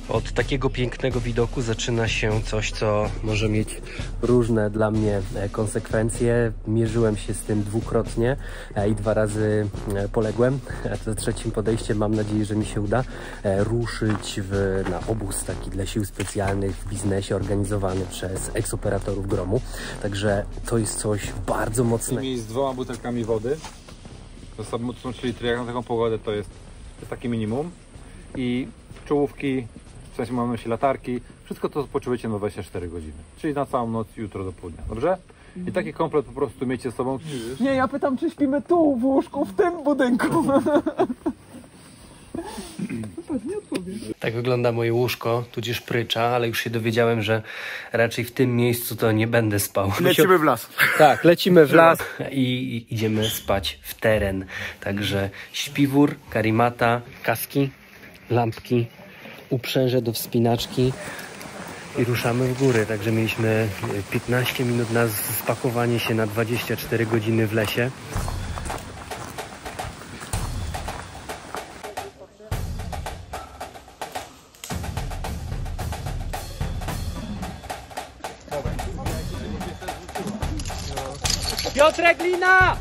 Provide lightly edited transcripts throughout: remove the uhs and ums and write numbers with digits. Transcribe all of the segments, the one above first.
Od takiego pięknego widoku zaczyna się coś, co może mieć różne dla mnie konsekwencje. Mierzyłem się z tym dwukrotnie i 2 razy poległem. Za 3. podejściem mam nadzieję, że mi się uda ruszyć na obóz taki dla sił specjalnych w biznesie organizowany przez eksoperatorów gromu. Także to jest coś bardzo mocnego. Z 2 butelkami wody. To są 3 litry, jak na taką pogodę to jest takie minimum. I czołówki, w sensie mam na myśli latarki, wszystko to spoczywajcie na 24 godziny. Czyli na całą noc, jutro do południa, dobrze? I taki komplet po prostu miecie z sobą. Nie, ja pytam, czy śpimy tu w łóżku, w tym budynku. Pewnie odpowiesz. Tak wygląda moje łóżko, tudzież prycza, ale już się dowiedziałem, że raczej w tym miejscu to nie będę spał. Lecimy w las. Tak, lecimy w las i idziemy spać w teren. Także śpiwór, karimata, kaski, lampki, uprzęże do wspinaczki i ruszamy w górę. Także mieliśmy 15 minut na spakowanie się na 24 godziny w lesie. Piotrek, lina!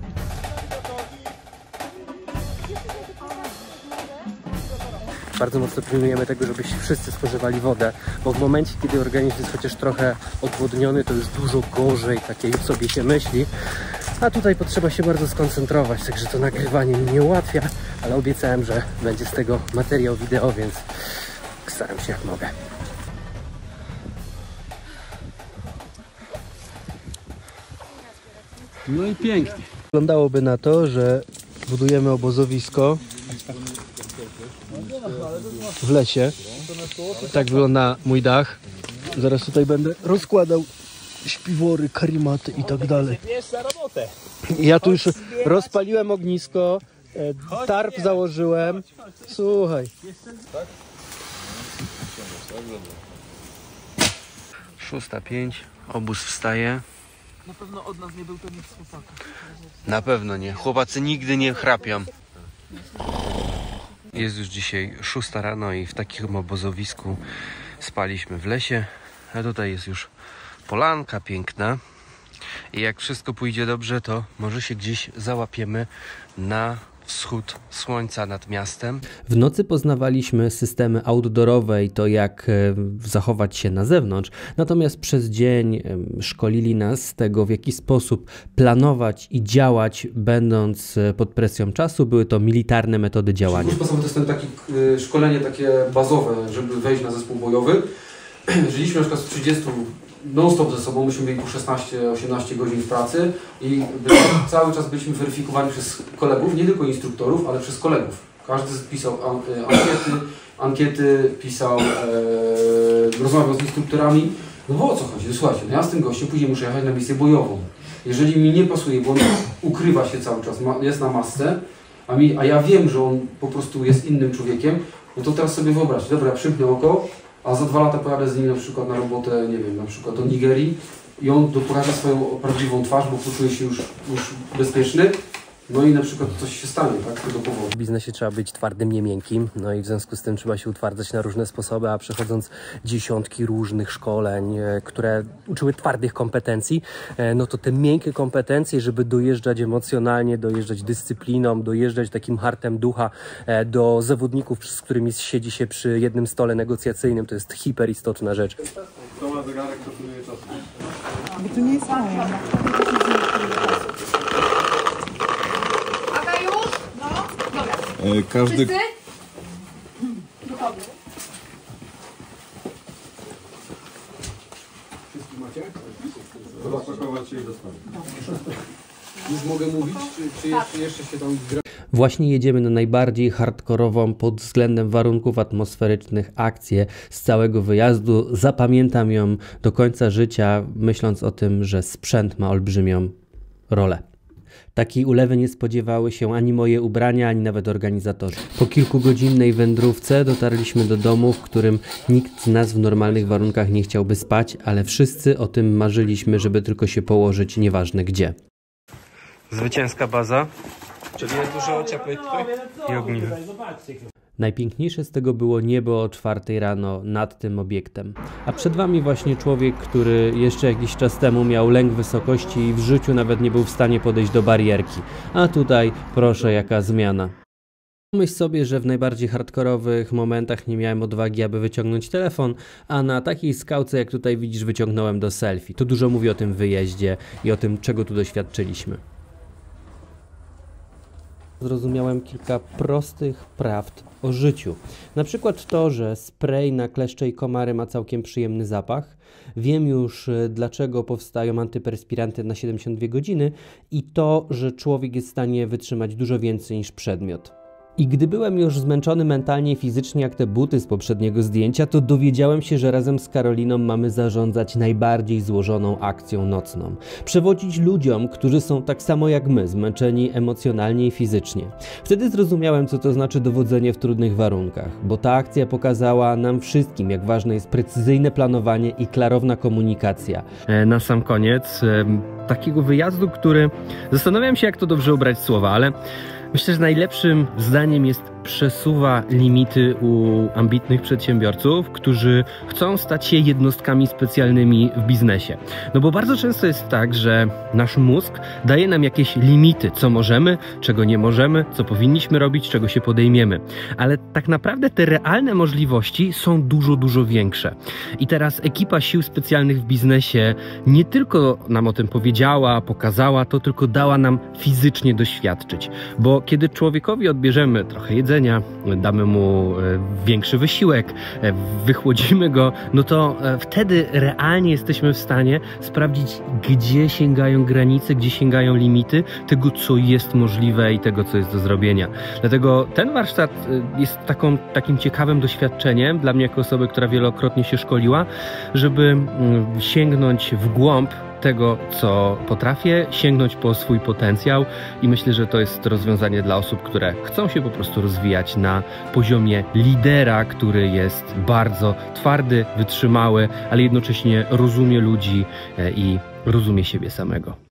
Bardzo mocno pilnujemy tego, żebyście wszyscy spożywali wodę, bo w momencie, kiedy organizm jest chociaż trochę odwodniony, to jest dużo gorzej, takiej sobie się myśli. A tutaj potrzeba się bardzo skoncentrować, także to nagrywanie mi nie ułatwia, ale obiecałem, że będzie z tego materiał wideo, więc staram się jak mogę. No i pięknie. Wyglądałoby na to, że budujemy obozowisko w lesie. Tak wygląda mój dach. Zaraz tutaj będę rozkładał śpiwory, karimaty i tak dalej. Ja tu już rozpaliłem ognisko, tarp założyłem. Słuchaj. 6:05, obóz wstaje. Na pewno od nas nie był to nikt z chłopaków. Na pewno nie. Chłopacy nigdy nie chrapią. Jest już dzisiaj 6 rano i w takim obozowisku spaliśmy w lesie. A tutaj jest już polanka piękna. I jak wszystko pójdzie dobrze, to może się gdzieś załapiemy na wschód słońca nad miastem. W nocy poznawaliśmy systemy outdoorowe i to, jak zachować się na zewnątrz. Natomiast przez dzień szkolili nas z tego, w jaki sposób planować i działać, będąc pod presją czasu. Były to militarne metody działania. Sposobem to jest takie szkolenie takie bazowe, żeby wejść na zespół bojowy. Żyliśmy na przykład z 30 non-stop ze sobą, myśmy mieli po 16-18 godzin w pracy i cały czas byliśmy weryfikowani przez kolegów, nie tylko instruktorów, ale przez kolegów. Każdy pisał ankiety pisał, rozmawiał z instruktorami. No bo o co chodzi? Słuchajcie, no ja z tym gościem później muszę jechać na misję bojową. Jeżeli mi nie pasuje, bo on ukrywa się cały czas, jest na masce, a ja wiem, że on po prostu jest innym człowiekiem, no to teraz sobie wyobraź, dobra, przymknę oko, a za 2 lata pojadę z nim na przykład na robotę, nie wiem, na przykład do Nigerii i on pokaże swoją prawdziwą twarz, bo poczuje się już bezpieczny. No i na przykład coś się stanie, tak, z tego powodu. W biznesie trzeba być twardym, nie miękkim, no i w związku z tym trzeba się utwardzać na różne sposoby, a przechodząc dziesiątki różnych szkoleń, które uczyły twardych kompetencji, no to te miękkie kompetencje, żeby dojeżdżać emocjonalnie, dojeżdżać dyscypliną, dojeżdżać takim hartem ducha do zawodników, z którymi siedzi się przy jednym stole negocjacyjnym, to jest hiperistotna rzecz. To ma zegarek, to pilnuje czasu. Bo to nie jest moje. Każdy... Wszyscy? Gotowi. Wszystkich macie? Rozpakować się i dostawić. Już mogę mówić, czy jeszcze się tam gra? Właśnie jedziemy na najbardziej hardkorową pod względem warunków atmosferycznych akcję z całego wyjazdu. Zapamiętam ją do końca życia, myśląc o tym, że sprzęt ma olbrzymią rolę. Takiej ulewy nie spodziewały się ani moje ubrania, ani nawet organizatorzy. Po kilkugodzinnej wędrówce dotarliśmy do domu, w którym nikt z nas w normalnych warunkach nie chciałby spać, ale wszyscy o tym marzyliśmy, żeby tylko się położyć, nieważne gdzie. Zwycięska baza. Czyli jest dużo ciepłej tutaj? I ogniwo. Najpiękniejsze z tego było niebo o 4 rano nad tym obiektem. A przed Wami właśnie człowiek, który jeszcze jakiś czas temu miał lęk wysokości i w życiu nawet nie był w stanie podejść do barierki. A tutaj, proszę, jaka zmiana. Myśl sobie, że w najbardziej hardkorowych momentach nie miałem odwagi, aby wyciągnąć telefon, a na takiej skałce, jak tutaj widzisz, wyciągnąłem do selfie. To dużo mówi o tym wyjeździe i o tym, czego tu doświadczyliśmy. Zrozumiałem kilka prostych prawd o życiu. Na przykład to, że spray na kleszcze i komary ma całkiem przyjemny zapach. Wiem już, dlaczego powstają antyperspiranty na 72 godziny i to, że człowiek jest w stanie wytrzymać dużo więcej niż przedmiot. I gdy byłem już zmęczony mentalnie i fizycznie jak te buty z poprzedniego zdjęcia, to dowiedziałem się, że razem z Karoliną mamy zarządzać najbardziej złożoną akcją nocną. Przewodzić ludziom, którzy są tak samo jak my, zmęczeni emocjonalnie i fizycznie. Wtedy zrozumiałem, co to znaczy dowodzenie w trudnych warunkach, bo ta akcja pokazała nam wszystkim, jak ważne jest precyzyjne planowanie i klarowna komunikacja. Na sam koniec takiego wyjazdu, który zastanawiam się, jak to dobrze ubrać słowa, ale myślę, że najlepszym zdaniem jest przesuwa limity u ambitnych przedsiębiorców, którzy chcą stać się jednostkami specjalnymi w biznesie. No bo bardzo często jest tak, że nasz mózg daje nam jakieś limity, co możemy, czego nie możemy, co powinniśmy robić, czego się podejmiemy. Ale tak naprawdę te realne możliwości są dużo, dużo większe. I teraz ekipa sił specjalnych w biznesie nie tylko nam o tym powiedziała, pokazała to, tylko dała nam fizycznie doświadczyć. Bo kiedy człowiekowi odbierzemy trochę jedzenia, damy mu większy wysiłek, wychłodzimy go, no to wtedy realnie jesteśmy w stanie sprawdzić, gdzie sięgają granice, gdzie sięgają limity tego, co jest możliwe i tego, co jest do zrobienia. Dlatego ten warsztat jest takim ciekawym doświadczeniem dla mnie jako osoby, która wielokrotnie się szkoliła, żeby sięgnąć w głąb tego, co potrafię, sięgnąć po swój potencjał i myślę, że to jest rozwiązanie dla osób, które chcą się po prostu rozwijać na poziomie lidera, który jest bardzo twardy, wytrzymały, ale jednocześnie rozumie ludzi i rozumie siebie samego.